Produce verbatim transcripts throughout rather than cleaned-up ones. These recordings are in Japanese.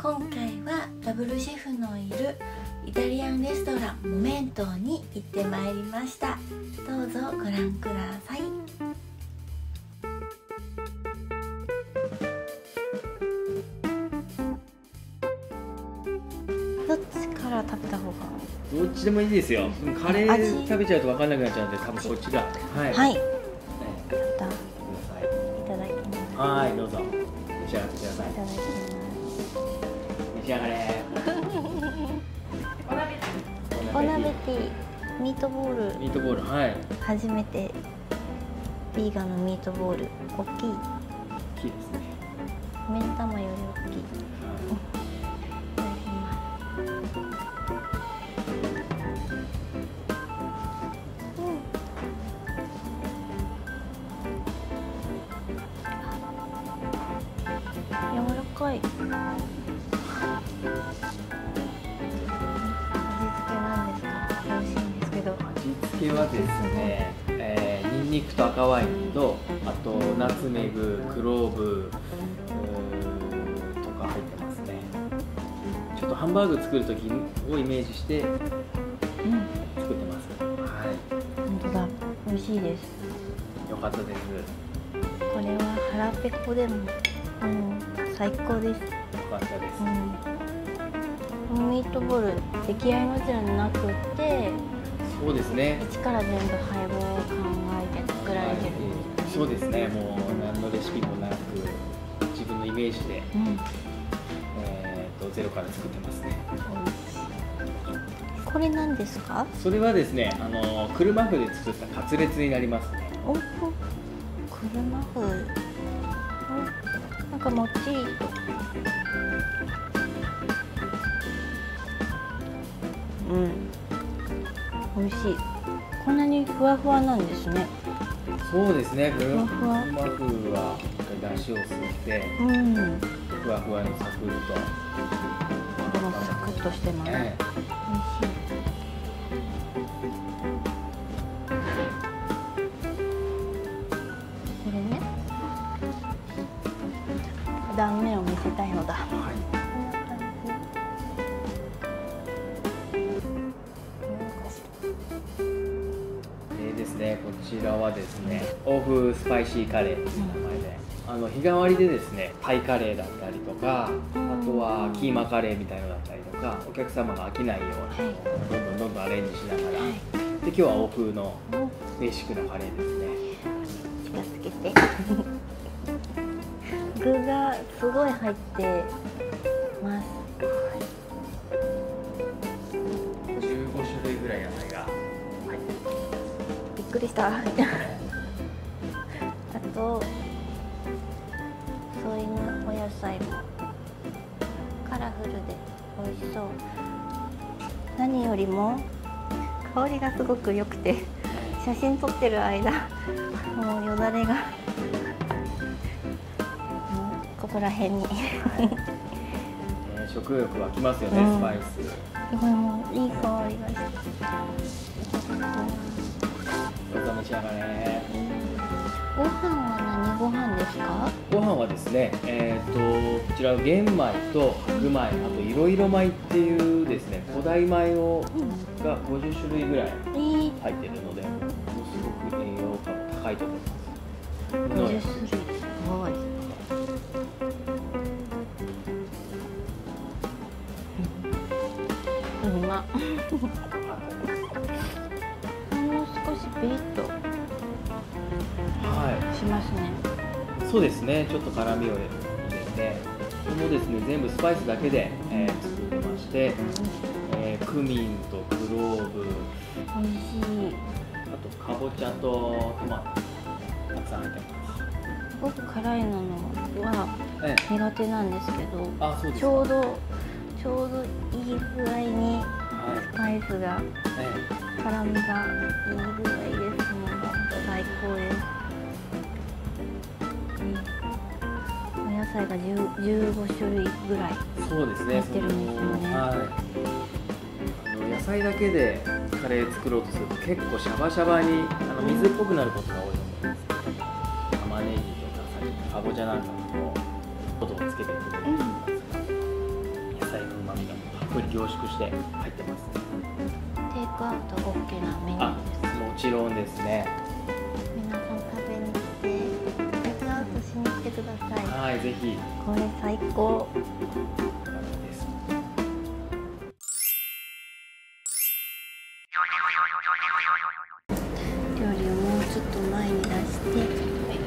今回はダブルシェフのいるイタリアンレストランモメントに行ってまいりました。どうぞご覧ください。どっちから食べた方が？ どっちでもいいですよ。カレー食べちゃうと分かんなくなっちゃうんで、多分こっちが。はい。はい。いただきます。 はい、どうぞ。召し上がってください。いただきます。召し上がれ。 お鍋ティー、ミートボール。 ミートボール、はい。 初めてビーガンのミートボール、大きい。大きいですね。 目ん玉より大きい。柔らかい。味付けなんですか？美味しいんですけど。 味付けはですね、えー、ニンニクと赤ワインと、あとナツメグ、クローブとか入ってますね。ちょっとハンバーグ作る時をイメージして、うん、作ってます。はい。 本当だ。美味しいです。 よかったです。 これは腹ペコでも、うん、最高です。よかったです。 うん、ミートボール出来合いのじゃなくて、 そうですね。 一から全部配合を考えて作られてるんですね。 そうですね。もう何のレシピもなく自分のイメージで、うん、えっとゼロから作ってますね。 これ何ですか？ それはですね、あの車麩で作ったカツレツになりますね。 おお、車麩。なんかもっちりと。うん。美味しい。こんなにふわふわなんですね。 そうですね。車麩は出汁を吸って、うん、ふわふわのサクッと。 このサクッとしてます。ね、美味しい。これね。断面を見せたいのだ。はい。 ですね、こちらはですね、欧風スパイシーカレーという名前で、うん、あの日替わりでですね、タイカレーだったりとか、うん、あとはキーマカレーみたいのだったりとか、お客様が飽きないように、はい、どんどんどんどんアレンジしながら、はい、で今日は欧風のベーシックなカレーですね。 近づけて具がすごい入ってます。 じゅうごしゅるいぐらい野菜が入ってます。 びっくりしたあと添いのお野菜もカラフルで美味しそう。何よりも香りがすごく良くて、写真撮ってる間もうよだれがここら辺に食欲湧きますよね、うん、スパイス。 もういい香りがして。 どうぞ召し上がれ。 ご飯は何ご飯ですか？ ご飯はですね、えっとこちら玄米と白米、あといろいろ米っていうですね、古代米をがごじゅっしゅるいぐらい入ってるので、ものすごく栄養価も高いと思います。 ごじゅっしゅるい、すごい。うま。もう少しピリッとしますね。 はい、そうですね。ちょっと辛みを入れて、これもですね、全部スパイスだけで、えー、作ってまして、えー、クミンとクローブ、 美味しい。 あとかぼちゃとトマトたくさん入ってます。 すごく辛いのは苦手なんですけど、 あ、そうですか。 ちょうどちょうどいい具合にスパイスが、はい、辛みがいい具合です。もう本当最高です。お野菜がじゅうごしゅるいぐらいそうですね。 入ってるんですよね。 はい、あの野菜だけでカレー作ろうとすると結構シャバシャバにあの水っぽくなることが多いと思うんですけど、玉ねぎとかさっきのかぼちゃなんかも音をつけてくれると思いますが、 凝縮して入ってます。 テイクアウト オーケー なメニュあ、 ーです。 もちろんですね。 皆さん食べに来てテイクアウトしに来てください。 はい、ぜひ。 これ最高。 です。 料理をもうちょっと前に出して、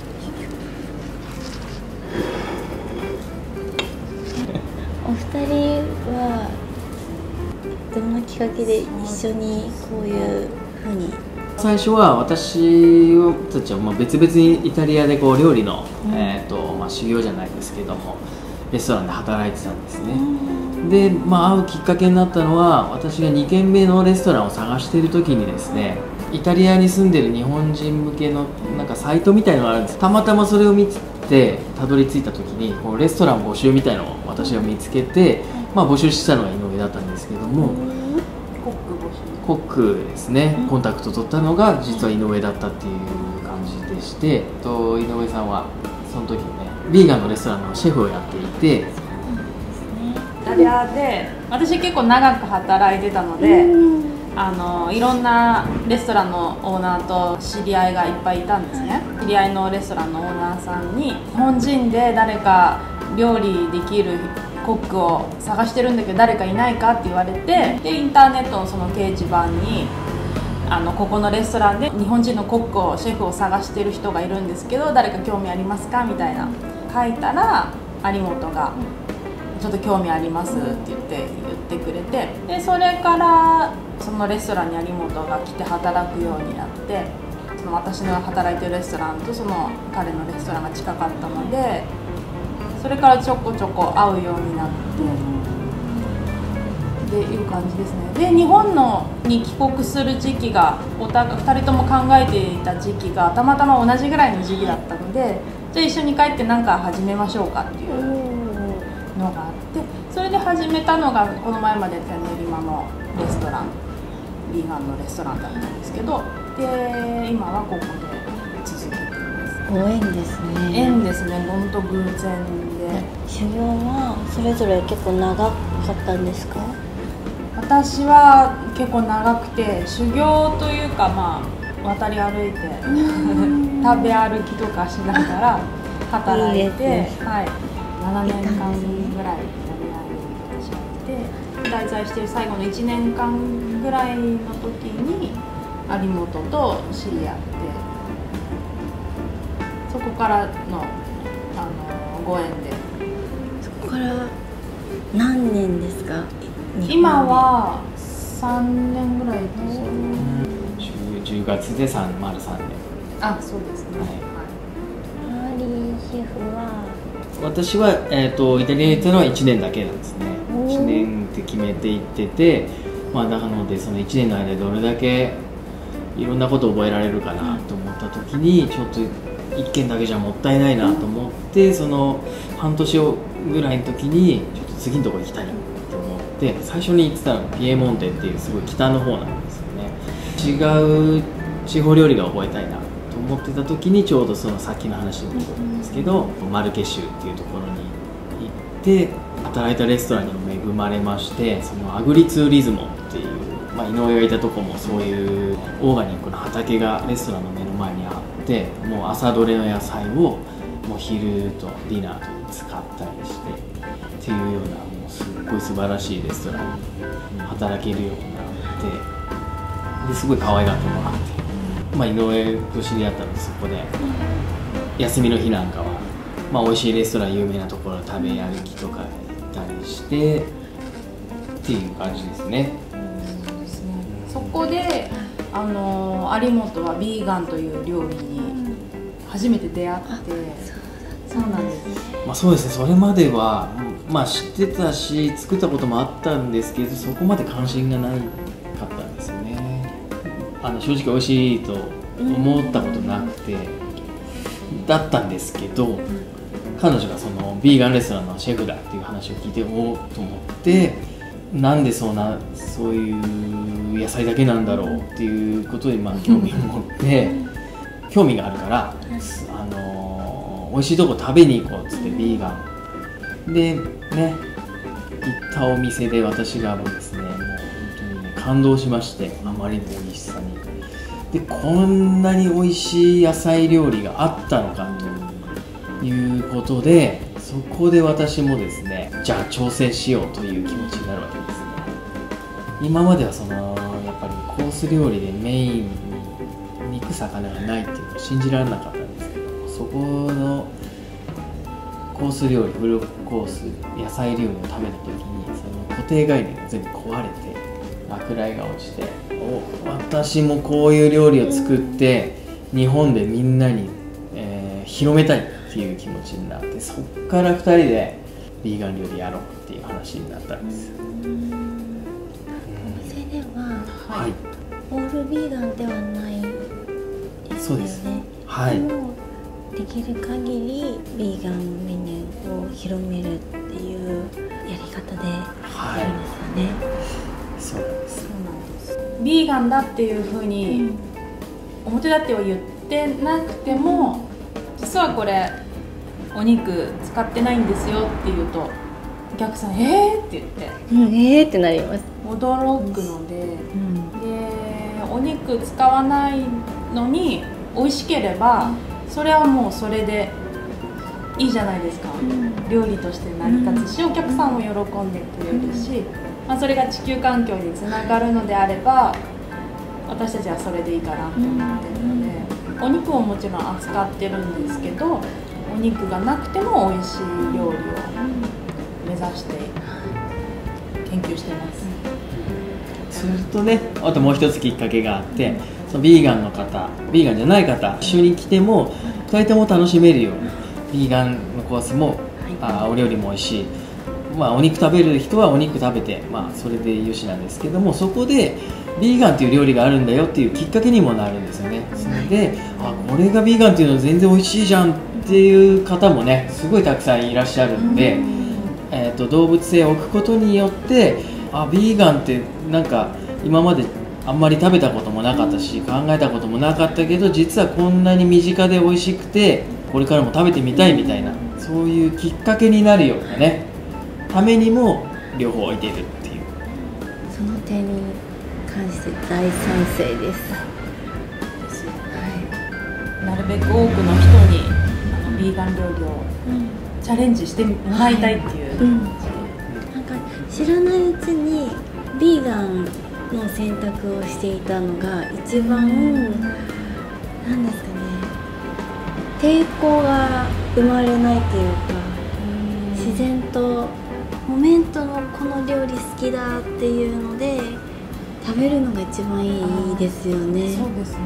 お二人はどんなきっかけで一緒にこういう風に？ 最初は私たちはまあ別々にイタリアでこう料理の、うん、えーとまあ、修行じゃないですけどもレストランで働いてたんですね。うん、で、まあ、会うきっかけになったのは私がにけんめのレストランを探している時にですね、イタリアに住んでる日本人向けのなんかサイトみたいのがあるんです。たまたまそれを見てたどり着いた時にこうレストラン募集みたいのを私が見つけて、まあ、募集したのが井上だったんですけども、 コック募集コックですね、コンタクト取ったのが実は井上だったっていう感じでして、と井上さんはその時にねビーガンのレストランのシェフをやっていて、 イタリアで私結構長く働いてたので、あのいろんなレストランのオーナーと知り合いがいっぱいいたんですね。知り合いのレストランのオーナーさんに日本人で誰か料理できるコックを探してるんだけど誰かいないかって言われて、でインターネットのその掲示板にあのここのレストランで日本人のコックをシェフを探してる人がいるんですけど誰か興味ありますかみたいな書いたら有本がちょっと興味ありますって言って言ってくれて、でそれからそのレストランに有本が来て働くようになって、その私の働いてるレストランとその彼のレストランが近かったので、それからちょこちょこ会うようになってっていう感じですね。で日本のに帰国する時期がお互いふたりとも考えていた時期がたまたま同じぐらいの時期だったので、じゃあ一緒に帰って何か始めましょうかっていうのがあって、それで始めたのがこの前までやってた練馬のレストラン、ビーガンのレストランだったんですけど、で今はここで続けています。 ご縁ですね。 縁ですね、本当偶然で。 修行はそれぞれ結構長かったんですか？ 私は結構長くて、修行というかまあ渡り歩いて食べ歩きとかしながら働いて、いいはい、ななねんかんぐらいイタリアに私はいて、滞在している最後のいちねんかんぐらいの時に有本と知り合って、そこからの、あのご縁で。 そこから何年ですか？ 今はさんねんぐらいですよね。 じゅうがつでさんまるさんねん。 あ、そうですね。 はい、マリーシェフは私は、えー、とイタリアに行ったのはいちねんだけなんですね。いちねんって決めて行ってて、まあ、なのでそのいちねんの間でどれだけいろんなことを覚えられるかなと思った時に、ちょっといっけんだけじゃもったいないなと思って、その半年ぐらいの時にちょっと次のところ行きたいなと思って、最初に行ってたのがピエモンテっていうすごい北の方なんですよね。違う地方料理が覚えたいなと思ってた時に、ちょうどそのさっきの話に戻るんですけど、マルケ州っていうところに行って働いたレストランにも恵まれまして、そのアグリツーリズモっていう、まあ、井上がいたとこもそういうオーガニックの畑がレストランの目の前にあって、もう朝どれの野菜をもう昼とディナーと使ったりしてっていうような、もうすっごい素晴らしいレストランに働けるようになって、ですごい可愛がってもらって、まあ、井上と知り合ったので、そこで休みの日なんかは、まあ、美味しいレストラン有名なところ食べ歩きとか行ったりしてっていう感じですね。 そこであの有本はビーガンという料理に初めて出会って、そうなんです。 まあそうですね、それまでは、まあ、知ってたし作ったこともあったんですけど、そこまで関心がないかったんですよね。あの正直美味しいと思ったことなくて、だったんですけど、彼女がそのビーガンレストランのシェフだっていう話を聞いて、おおと思って、なんでそんなそういう野菜だけなんだろうっていうことにまあ興味を持って興味があるから、あの美味しいとこ食べに行こうっつって、ビーガンでねったお店で私がもうですねもう本当にね感動しまして、あまりの美味しさに。でこんなに美味しい野菜料理があったのかということで、そこで私もですねじゃあ挑戦しようという気持ちになるわけですね。今まではそのやっぱりコース料理でメインに肉魚がないっていうのを信じられなかったんですけど、そこのコース料理フルコース野菜料理を食べた時にその固定概念が全部壊れて落雷が落ちて、お私もこういう料理を作って日本でみんなに、えー、広めたいっていう気持ちになって、そっからふたりでビーガン料理やろうっていう話になったんです。 お店では、 はい、 オールビーガンではないですよね。 そうです。はい。 でもできる限りビーガンメニューを広めるっていうやり方でやるんですよね。 そうなんです。 ビーガンだっていうふうに表立っては言ってなくても、実はこれお肉使ってないんですよって言うとお客さん「えー!」って言って、 うん、えーってなります。 驚くので、 うん、 でお肉使わないのに美味しければそれはもうそれでいいじゃないですか、うん、料理として成り立つし、お客さんも喜んでくれるし、まあ、それが地球環境につながるのであれば私たちはそれでいいかなと思ってるので、お肉ももちろん扱ってるんですけど、お肉がなくても美味しい料理を目指して研究してます。 するとね、あともう一つきっかけがあって、そのビーガンの方、ビーガンじゃない方一緒に来てもふたりとも楽しめるように、ビーガンのコースも、あお料理も美味しい、まあ、お肉食べる人はお肉食べて、まあ、それでよしなんですけども、そこでビーガンっていう料理があるんだよっていうきっかけにもなるんですよね。それで、あこれがビーガンっていうのは全然美味しいじゃんっていう方もねすごいたくさんいらっしゃるんで、えーと動物性を置くことによって、あビーガンってなんか今まであんまり食べたこともなかったし考えたこともなかったけど、実はこんなに身近で美味しくてこれからも食べてみたいみたいな、そういうきっかけになるようなねためにも両方置いているっていう、 その点に関して大賛成です。 ですよね。なるべく多くの人にあのビーガン料理をチャレンジしてもらいたいっていう、 うんうん、なんか知らないうちにビーガンの選択をしていたのが一番、なんですかね、抵抗が生まれないというか、自然とモメントのこの料理好きだっていうので食べるのが一番いいですよね。 そうですね、そうですね。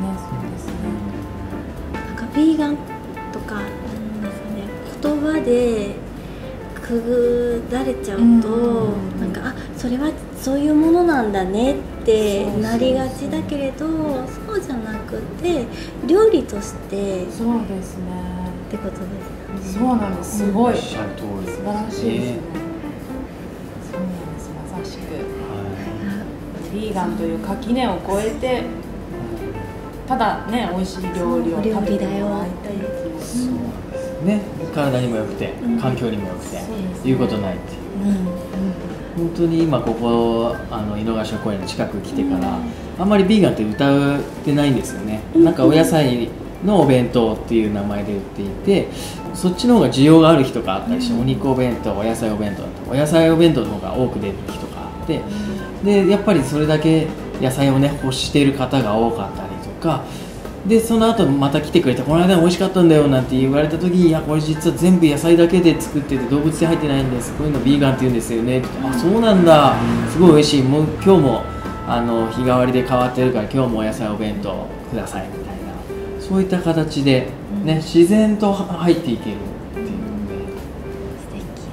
なんかビーガンとかなんですかね、言葉でくぐられちゃうと、うん、なんかあそれはそういうものなんだねってなりがちだけれど、そうじゃなくて料理としてそうですねってことですよね。 そうなんです。すごい、 おっしゃる通り素晴らしいですね。そうなんです。まさしく、ビーガンという垣根を越えてただね美味しい料理を食べてもらいたいっていう。 そうなんですね。体にも良くて、環境にも良くて、言うことないっていう、うんうん、本当に今ここあの井の頭公園の近く来てから、うん、あんまりビーガンって歌ってないんですよね、うん、なんかお野菜のお弁当っていう名前で売っていて、そっちの方が需要がある日とかあったりして、うん、お肉お弁当、お野菜お弁当だとお野菜お弁当の方が多く出る日とかあって、うん、でやっぱりそれだけ野菜をね欲している方が多かったりとかで、その後また来てくれて、この間美味しかったんだよなんて言われた時に、いやこれ実は全部野菜だけで作ってて動物性入ってないんです、こういうのビーガンって言うんですよねって、あそうなんだ、すごい美味しい、もう今日もあの日替わりで変わってるから今日もお野菜お弁当くださいみたいな、そういった形で、ね、自然と入っていけるっていうので、 素敵です、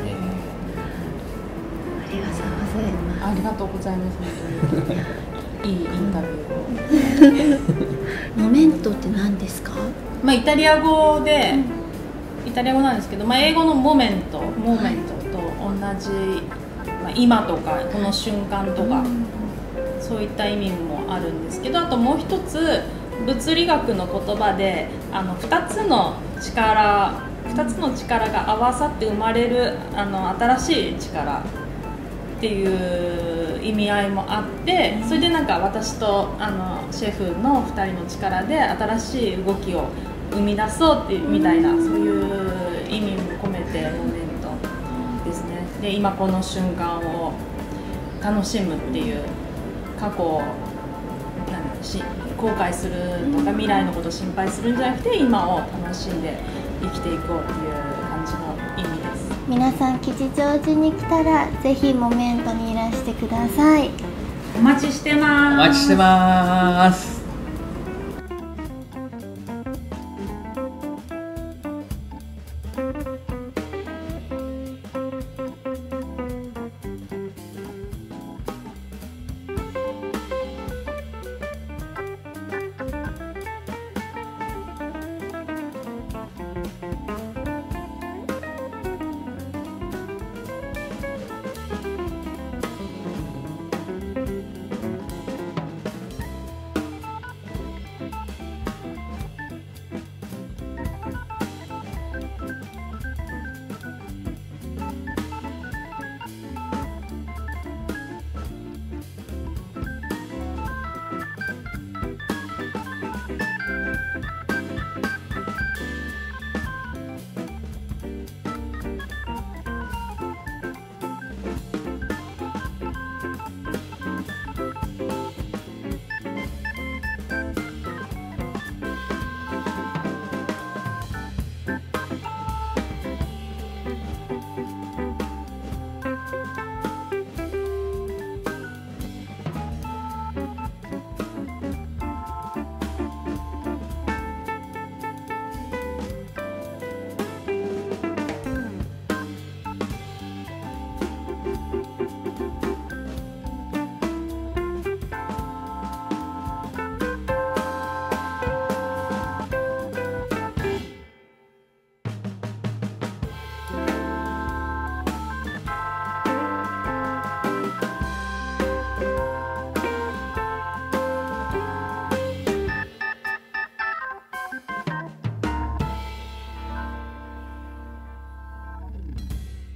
えー、ありがとうございます。 ありがとうございます。いいインタビューを。 モメントって何ですか？ まあイタリア語で、イタリア語なんですけど、まあ、英語のモメント、モーメントと同じ、まあ、今とかこの瞬間とか、うん、そういった意味もあるんですけど、あともう一つ物理学の言葉であのふたつの力ふたつの力が合わさって生まれるあの新しい力っていう意味合いもあって、それでなんか私とあのシェフのふたりの力で新しい動きを生み出そうっていうみたいな、そういう意味も込めてモメントですね。で今この瞬間を楽しむっていう、過去をなんし後悔するとか未来のことを心配するんじゃなくて、今を楽しんで生きていこうっていう感じの意味です。 皆さん吉祥寺に来たらぜひモメントにいらしてください。 お待ちしてます。 お待ちしてます。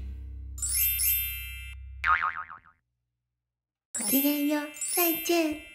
ごきげんよう、再见。